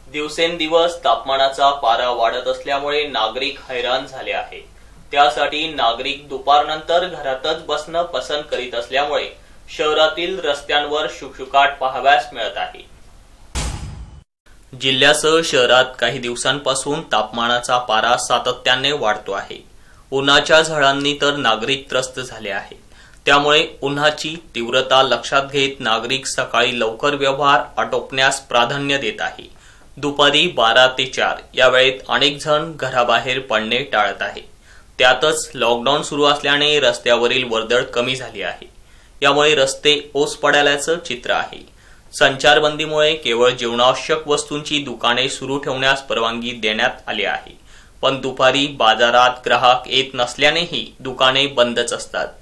दिवसेंदिवस तापमानाचा पारा वाढत असल्यामुळे नागरिक हैराण झाले आहे। त्यासाठी नागरिक दुपारनंतर घरातच बसणं पसंत करीत असल्यामुळे शहरातील रस्त्यांवर शुकशुकाट पाहावयास मिळत आहे। जिल्ह्यासह शहरात काही दिवसांपासून तापमानाचा पारा सातत्याने वाढतो आहे। उन्हाच्या झळांनी तर नागरिक त्रस्त झाले आहेत। त्यामुळे उन्हाची तीव्रता लक्षात घेत नागरिक सकाळी लवकर व्यवहार आटोपण्यास प्राधान्य देत आहे। दुपारी 12 ते 4 या वेळेत अनेक जण घराबाहेर पडणे टाळत आहेत। त्यातच लॉकडाऊन सुरू असल्याने रस्त्यावरील वर्दळ कमी झाली आहे। यामुळे रस्ते ओस पडल्याचं चित्र आहे। संचारबंदीमुळे केवळ जीवनावश्यक वस्तूंची दुकाने सुरू ठेवण्यास परवानगी देण्यात आली आहे, पण दुपारी बाजारात ग्राहक येत नसल्यानेही दुकाने बंदच असतात।